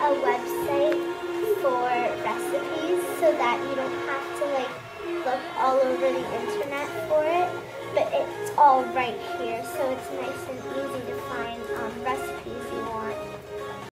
a website for recipes so that you don't have to like look all over the internet for it, but it's all right here.